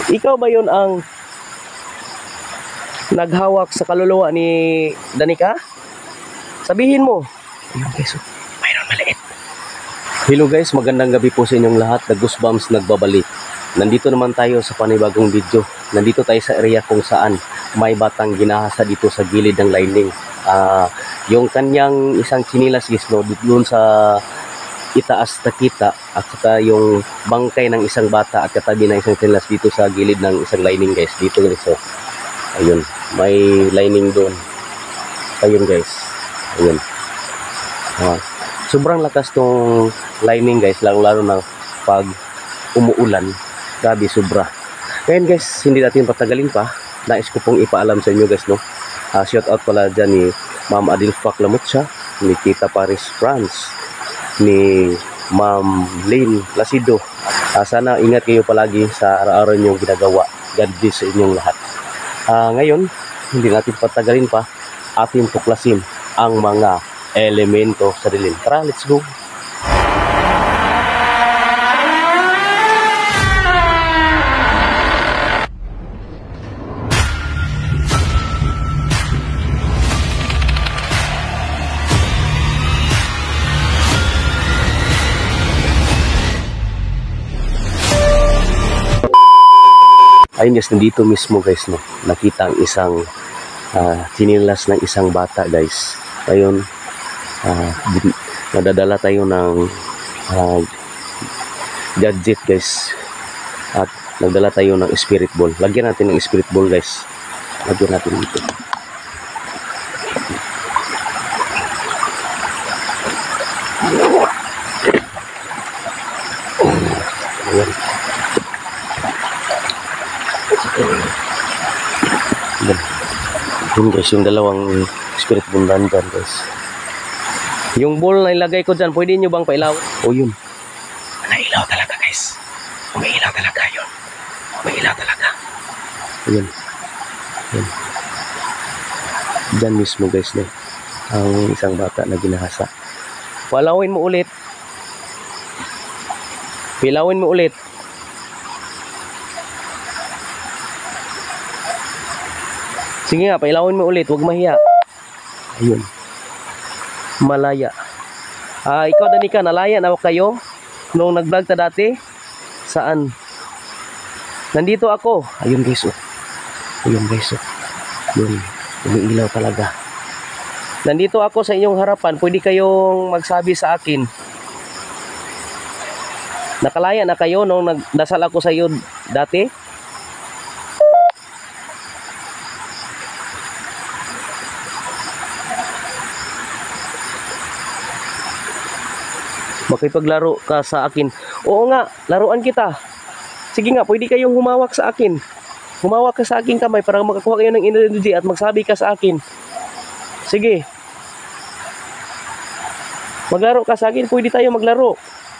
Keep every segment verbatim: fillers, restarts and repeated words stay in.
Ikaw ba yun ang naghawak sa kaluluwa ni Danica? Sabihin mo. Ayun guys, oh, mayroon maliit. Hello guys, magandang gabi po sa inyong lahat. The Goosebumps nagbabalik. Nandito naman tayo sa panibagong video. Nandito tayo sa area kung saan may batang ginahasa dito sa gilid ng lining. Uh, yung kanyang isang chinilas guys, no, doon sa itaas nakita, at saka yung bangkay ng isang bata at katabi ng isang chinilas dito sa gilid ng isang lining guys. Dito guys, so ayun, may lining doon. Ayun guys, ayun. Uh, sobrang lakas tong lining guys, lalo-lalo na pag umuulan. Grabe, sobra. Ngayon guys, hindi natin patagalin pa. Nais ko pong ipaalam sa inyo guys, no. Uh, shout out pala dyan ni Ma'am Adilfac Lamutsa, ni Tita Paris France, ni Ma'am Lynn Placido. Uh, sana ingat kayo palagi sa araw-araw niyong ginagawa. God bless sa inyong lahat. Uh, ngayon, hindi natin patagalin pa. Atin tuklasin ang mga elemento sa dilim. Tara, let's go! Ayun guys, nandito mismo guys, no, nakita ang isang uh, chinilas ng isang bata guys. Ayun, uh, nadadala tayo ng uh, gadget guys, at nagdala tayo ng spirit ball. Lagyan natin ng spirit ball guys. Lagyan natin dito. Ayan. Yun guys, yung dalawang spirit ball dyan guys. Yung ball na ilagay ko dyan, pwede nyo bang pailaw? O yun, nailaw talaga guys. Umailaw talaga yun. Umailaw talaga. Yun. Yun. Dyan mismo guys, no, ang isang bata na ginahasa. Palawin mo ulit. Pilawin mo ulit. Sige nga, pailawin mo ulit, huwag mahiya. Ayun. Malaya. Ah, ikaw Danica, nalaya na kayo nung nag-vlog ta dati? Saan? Nandito ako. Ayun guys, oh. Ayun guys, oh. Yun, umiilaw talaga. Nandito ako sa inyong harapan, pwede kayong magsabi sa akin. Nakalaya na kayo nung nagdasal ako sa iyo dati? Makipaglaro ka sa akin. Oo nga, laruan kita. Sige nga, pwede kayong humawak sa akin. Humawak ka sa akin kamay para makakuha kayo ng energy at magsabi ka sa akin. Sige. Maglaro ka sa akin, pwede tayo maglaro.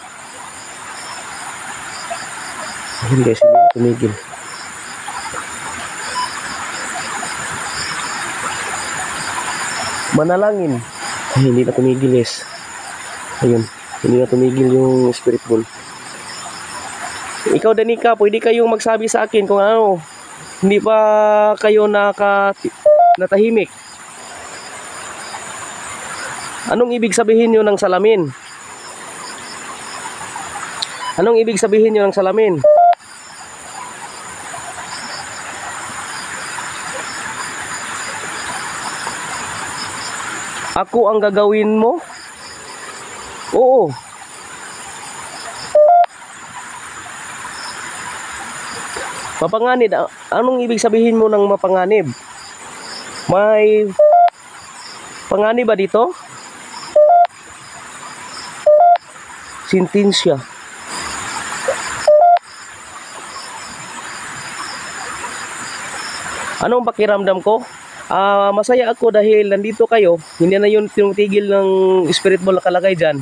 Ayun guys, hindi na tumigil. Manalangin. Ay, hindi na tumigil guys. Ayun. Hindi na tumigil yung spirit ball. Ikaw Danica, pwede kayong magsabi sa akin kung ano. Hindi pa kayo naka, natahimik. Anong ibig sabihin nyo ng salamin? Anong ibig sabihin nyo ng salamin? Ako ang gagawin mo? Oo. Mapanganib. Anong ibig sabihin mo ng mapanganib? May panganib ba dito? Sentensya. Anong pakiramdam ko? Uh, masaya ako dahil nandito kayo. Hindi na yun tinutigil ng spirit ball na kalagay dyan.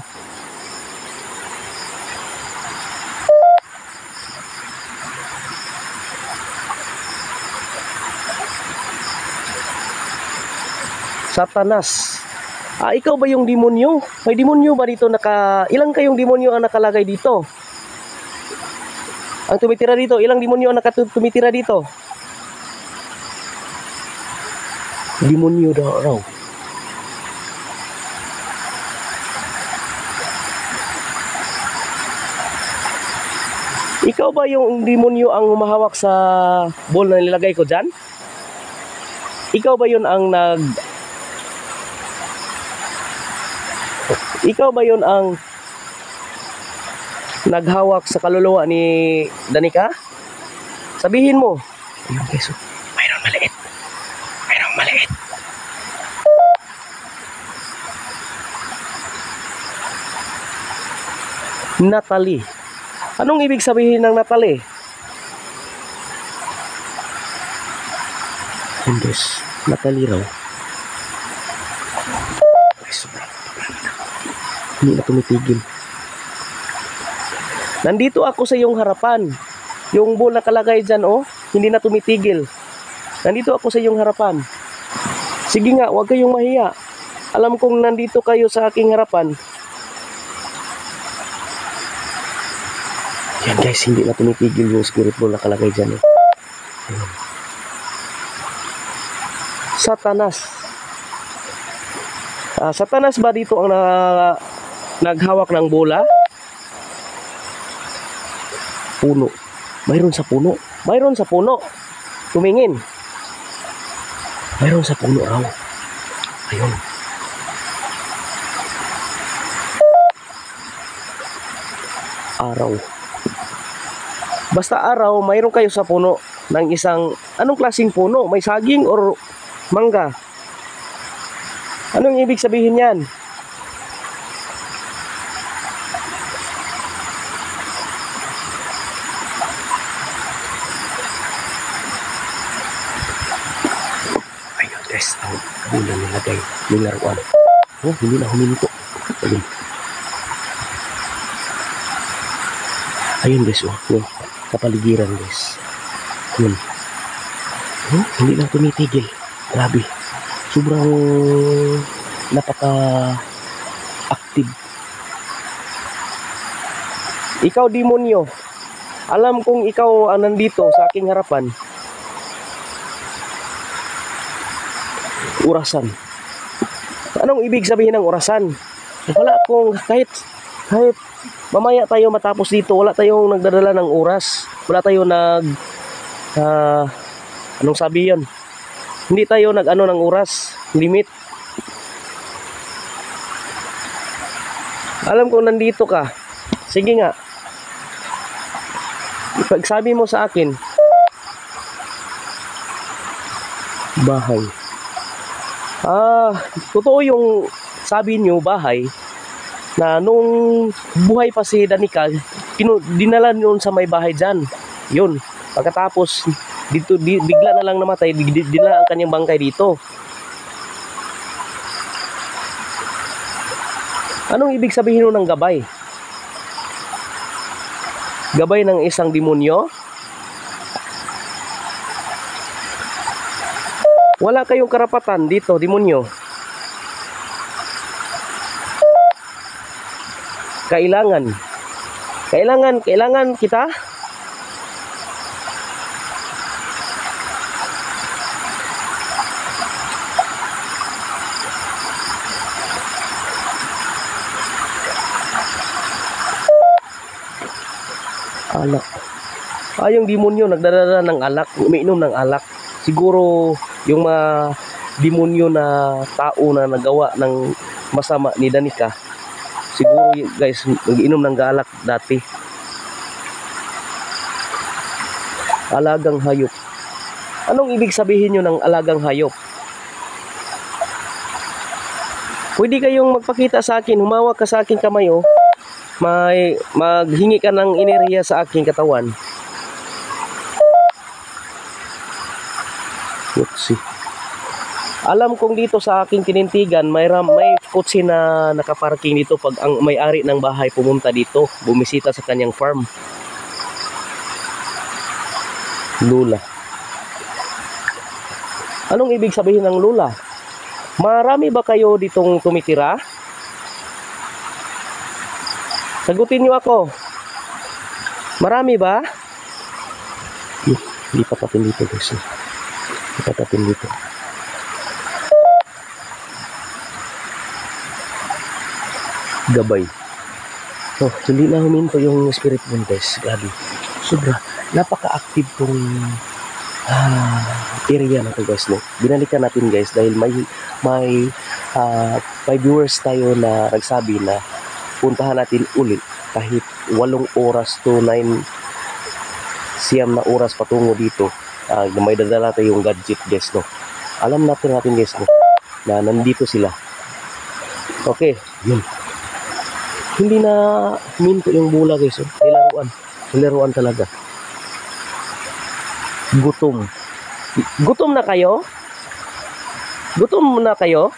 Satanas. Ah, ikaw ba yung demonyo? May demonyo ba dito naka... Ilang kayong demonyo ang nakalagay dito? Ang tumitira dito, ilang demonyo ang nakatumitira dito? Demonyo daw raw. Ikaw ba yung demonyo ang humahawak sa ball na nilagay ko dyan? Ikaw ba yun ang nag... Ikaw ba yun ang naghawak sa kaluluwa ni Danica? Sabihin mo. Ayun guys, oh. Mayroong maliit. Mayroong maliit. Natalie. Anong ibig sabihin ng Natalie? Ayun guys, Natalie raw. Ay, sobrang. Hindi na tumitigil. Nandito ako sa iyong harapan. Yung ball na kalagay dyan, oh, hindi na tumitigil. Nandito ako sa iyong harapan. Sige nga, huwag kayong mahiya. Alam kong nandito kayo sa aking harapan. Yan guys, hindi na tumitigil yung spirit ball na kalagay dyan, eh. Ayan. Satanas. Ah, Satanas ba dito ang na, naghawak ng bola? Puno. Mayroon sa puno. Mayroon sa puno. Tumingin. Mayroon sa puno raw. Ayun. Araw. Basta araw, mayroon kayo sa puno ng isang, anong klaseng puno? May saging or mangga? Anong ibig sabihin yan? Ayun guys, ang bulan nilagay yung laruan. Oh, hindi na huminto. Ayun. Ayun guys, oh, yun. Kapaligiran guys. Yun. Oh, hindi lang tumitigil. Grabe. Sobrang napaka-active. Ikaw, demonyo. Alam kong ikaw ang nandito sa aking harapan. Orasan. Anong ibig sabihin ng orasan? Wala akong kahit kahit mamaya tayo matapos dito, wala tayong nagdadala ng oras. Wala tayong nag uh, anong sabi yun? Hindi tayo nag-ano ng oras, limit. Alam ko nandito ka. Sige nga. Pagsabi mo sa akin, bahay. Ah, totoo yung sabi niyo bahay, na nung buhay pa si Danica, dinala noon sa may bahay dyan. Yun. Pagkatapos, dito, di, bigla na lang namatay, dinala ang kanyang bangkay dito. Anong ibig sabihin nun ng gabay? Gabay ng isang demonyo? Wala kayong karapatan dito, demonyo. Kailangan. Kailangan, kailangan kita. Alak. Ah, yung demonyo nagdadala ng alak, umiinom ng alak. Siguro yung mga demonyo na tao na nagawa ng masama ni Danica, siguro guys, nag-inom ng galak dati. Alagang hayop. Anong ibig sabihin nyo ng alagang hayop? Pwede kayong magpakita sa akin, humawak ka sa akin kamay, oh. May maghingi ka ng enerhiya sa aking katawan. Kutsi. Alam kong dito sa aking tinintigan, may ram, may kutsi na nakaparking dito pag ang may-ari ng bahay pumunta dito, bumisita sa kanyang farm. Lula. Anong ibig sabihin ng lula? Marami ba kayo ditong tumitira? Sagutin niyo ako. Marami ba? Lipat natin dito guys. No? Lipat natin dito. Gabay. So, hindi na huminto yung spirit mo guys. Grabe. Sobra. Napaka-active tong ah, area na to guys. No? Binalikan natin guys dahil may may uh, may viewers tayo na nagsabi na puntahan natin ulit kahit walong oras to nine siyam na oras patungo dito. Uh, may dadala tayong gadget guys. No? Alam natin natin guys no? Na nandito sila. Okay. Yun. Hindi na minto yung bula guys. Oh. Nilaruan. Nilaruan talaga. Gutom. Gutom na kayo? Gutom na kayo?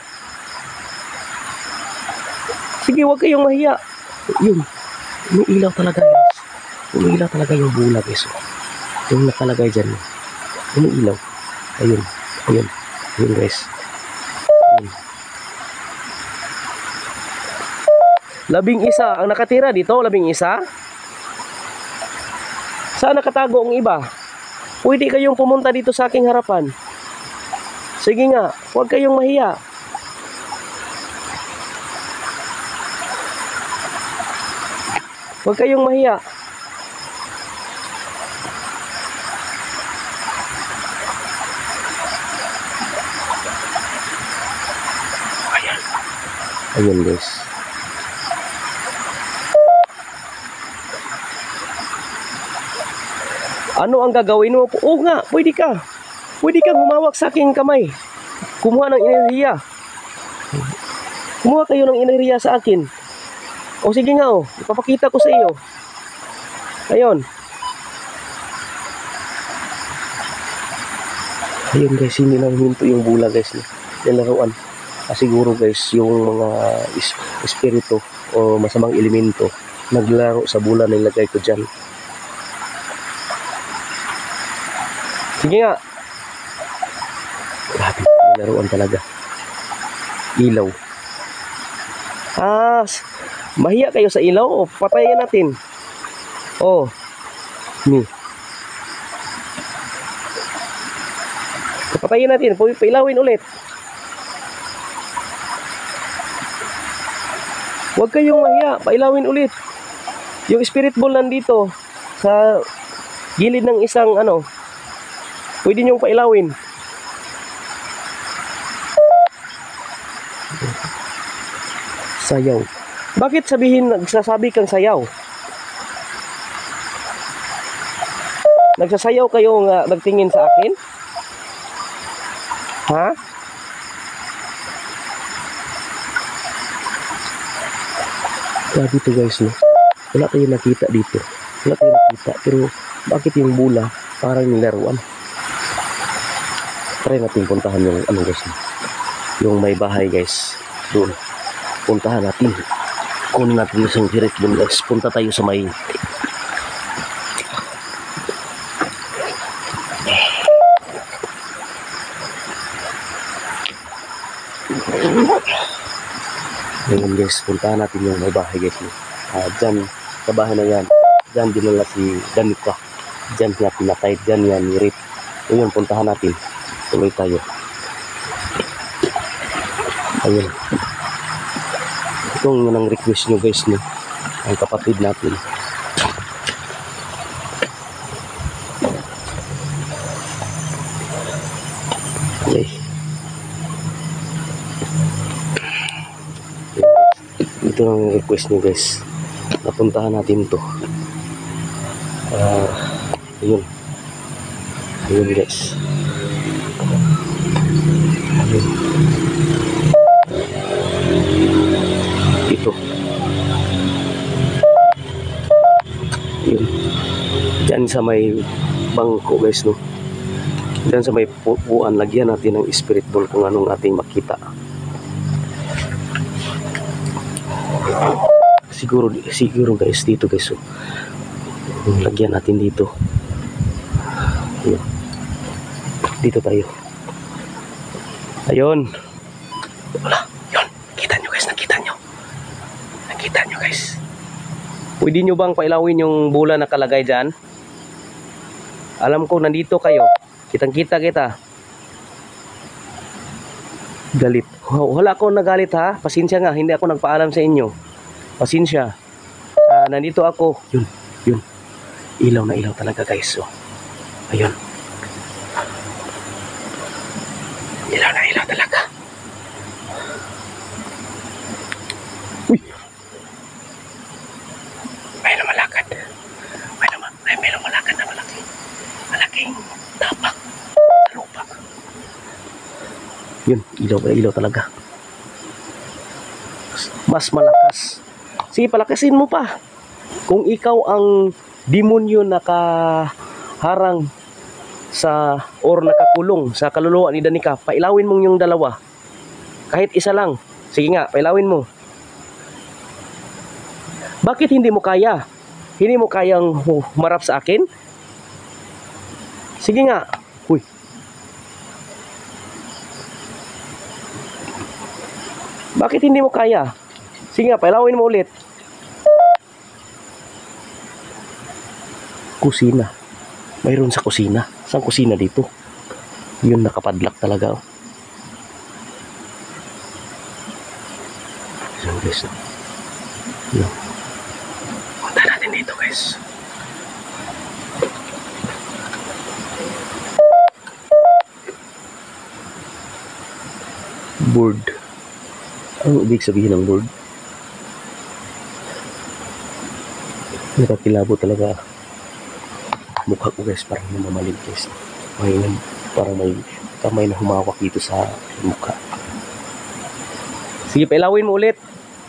Sige, huwag kayong mahiya. Yun. Umiilaw talaga guys. Umiilaw talaga yung bula guys. Oh. Yung nakalagay dyan. Umiilaw. Ayun. Ayun. Ayun guys. Ayun. Labing isa ang nakatira dito, labing isa. Saan nakatago ang iba? Pwede kayong pumunta dito sa aking harapan. Sige nga, huwag kayong mahiya. Huwag kayong mahiya. Ayan. Ayan guys. Ano ang gagawin mo? Oo nga, pwede ka. Pwede kang humawak sa aking kamay. Kumuha ng enerhiya. Kumuha kayo ng enerhiya sa akin. O sige nga o, ipapakita ko sa iyo. Ayun. Ayun guys, hindi na huminto yung bula guys. Nilaruan. Ah, siguro guys, yung mga is espiritu o masamang elemento naglaro sa bula na ilagay ko dyan. Sige nga. Grabe, nilaruan talaga. Ilaw. Ah, mahiya kayo sa ilaw? O, patayin natin. Oh. Ni. Patayin natin. Pailawin ulit. Huwag kayong mahiya. Pailawin ulit. Yung spirit ball nandito sa gilid ng isang ano. Pwede niyong pailawin. Sayaw. Bakit sabihin nagsasabi kang sayaw? Nagsasayaw kayo nga nagtingin sa akin? Ha? Grabe to guys no. Wala tayong nakita dito. Wala tayong nakita. Pero bakit yung bula parang nilaruan? Try natin puntahan yung ano guys. Yung may bahay guys. Doon. Puntahan natin. Kunin natin yung spirit doon guys. Punta tayo sa may Ngayon guys, puntahan natin yung may bahay guys. Uh, dyan, sa bahay na yan. Dyan dinala si Danica. Dyan niya pinatay. Dyan yan ni Rip. Ngayon, puntahan natin. Tuloy tayo. Ayun. Itong nang request nyo guys no. Ang kapatid natin. Okay. Ito ang request nyo guys. Napuntahan natin to. Ah, uh, ayun. Ayun guys. Ayun. Ito. Ayun. Diyan sa may bangko guys no. Diyan sa may pupuan, lagyan natin ng spirit ball kung anong ating makita. Siguro siguro guys dito guys. So, lagyan natin dito. Ayun. Dito tayo. Ayun. Wala. Yun. Kita nyo guys. Nakita nyo. Nakita nyo guys. Pwede nyo bang pailawin yung bola na kalagay dyan? Alam ko nandito kayo. Kitang-kita kita. Galit. Wala akong nagalit ha. Pasensya nga, hindi ako nagpaalam sa inyo. Pasensya. Uh, nandito ako. Yun, yun. Ilaw na ilaw talaga guys. So, ayun. Ilaw na ilaw talaga. Uy! May lumalakad. May, luma, may, may lumalakad na malaki. Malaking tapak sa lupa. Yun, ilaw na ilaw talaga. Mas malakas. Sige, palakasin mo pa. Kung ikaw ang demonyo nakaharang sa or nakakulong sa kaluluwa ni Danica, pailawin mong yung dalawa. Kahit isa lang. Sige nga, pailawin mo. Bakit hindi mo kaya? Hindi mo kayang humarap sa akin? Sige nga. Uy. Bakit hindi mo kaya? Sige nga, pailawin mo ulit. Kusina. Mayroon sa kusina. Saan kusina dito? Yun, nakapadlock talaga. Oh. So guys, yun. Punta natin dito guys. Board. Ano ibig sabihin ng board? Nakakilabo talaga mukha ko guys, parang namamalig guys. May, parang may kamay na humawak dito sa mukha. Sige, pailawin mo ulit.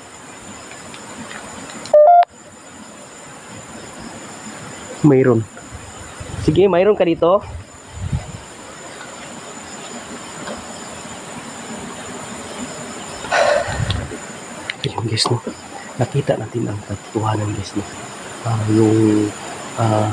Mayroon. Sige, mayroon ka dito. Ayun guys, no? Nakita natin ang katotohanan guys, no? Uh, yung uh,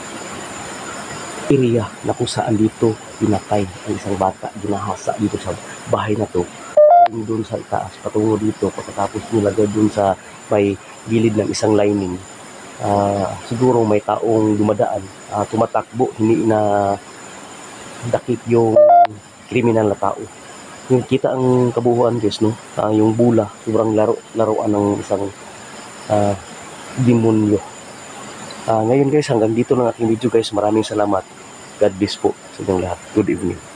area na kung saan dito pinatay ang isang bata, ginahasa dito sa bahay na to, doon sa itaas patungo dito, pagkatapos nilagay doon sa may gilid ng isang lining. Uh, siguro may taong dumadaan, uh, tumatakbo, hindi na dakip yung kriminal na tao. Yung kita ang kabuuan guys, no? Uh, yung bula, sobrang laro, laruan ng isang uh, demonyo. Uh, ngayon guys, hanggang dito lang aking video guys. Maraming salamat. God bless po sa inyong lahat. Good evening.